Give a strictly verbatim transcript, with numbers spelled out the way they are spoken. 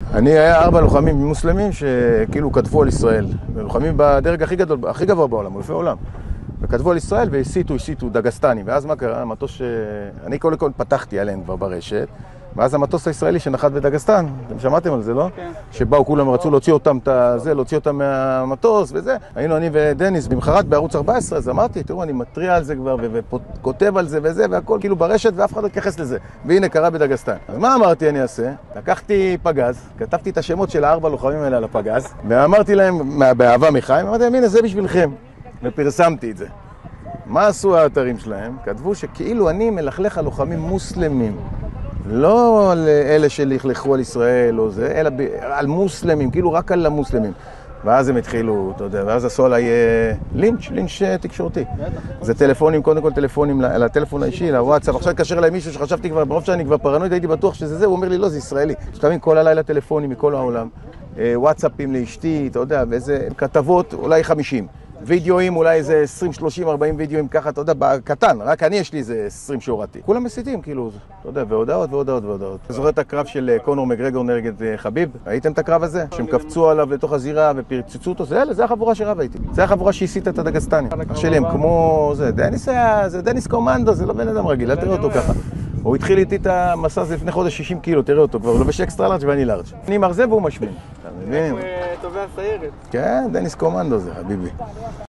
אני היה ארבע לוחמים מוסלמים שכאילו כתבו על ישראל. לוחמים בדרג הכי גדול, הכי גבוה בעולם, אלופי עולם. וכתבו על ישראל והסיתו, הסיתו דגסטנים. ואז מה קרה? המטוס ש... אני כל הכל פתחתי עליהם כבר ברשת. ואז המטוס הישראלי שנחת בדגסטן, אתם שמעתם על זה, לא? כן. שבאו כולם, רצו להוציא אותם, זה, להוציא אותם מהמטוס וזה. היינו אני ודניס במחרת בערוץ ארבע עשרה, אז אמרתי, תראו, אני מטריע על זה כבר וכותב על זה וזה, והכל כאילו ברשת, ואף אחד לא התייחס לזה. והנה, קרה בדגסטן. אז מה אמרתי אני אעשה? לקחתי פגז, כתבתי את השמות של הארבע לוחמים האלה על הפגז, ואמרתי להם, באהבה מחיים, אמרתי להם, הנה, זה בשבילכם. ופרסמתי את זה. מה עשו האתרים שלהם? כתבו שכאילו אני מלכלך על לוחמים מוסלמים. לא על אלה שלכלכו על ישראל או זה, אלא על מוסלמים, כאילו רק על המוסלמים. ואז הם התחילו, אתה יודע, ואז עשו עליי לינץ', לינץ' תקשורתי. זה טלפונים, קודם כל טלפונים לטלפון האישי, לוואטסאפ. עכשיו התקשר אליי מישהו שחשבתי כבר, ברוב שאני כבר פרנואיד, הייתי בטוח שזה זה, הוא אומר לי, לא, זה ישראלי. שתבין כל הלילה טלפונים מכל העולם, וואטסאפים לאשתי, אתה יודע, ואיזה כתבות, אולי חמישים. וידאוים, אולי איזה עשרים, שלושים, ארבעים וידאוים ככה, אתה יודע, בקטן, רק אני יש לי איזה עשרים שהורדתי. כולם מסיתים, כאילו, אתה יודע, והודעות והודעות והודעות. אתה זוכר את הקרב של קונור מגרגור נגד חביב? ראיתם את הקרב הזה? שהם קפצו עליו לתוך הזירה ופרצצו אותו? זה, זה החבורה שרב הייתי. זה החבורה שהסיתה את הדגסטנים. אח שלי הם כמו זה, דניס היה, זה דניס קומנדו, זה לא בן אדם רגיל, אל תראה אותו ככה. הוא התחיל איתי את המסע הזה לפני חודש שישים קילו, תראה אותו, כבר הוא לובש אקסטרה לארג' ואני לארג'. אני מרזה והוא משמין. אתה מבין? הוא תובע סיירת. כן, דניס קומנדו זה, חביבי.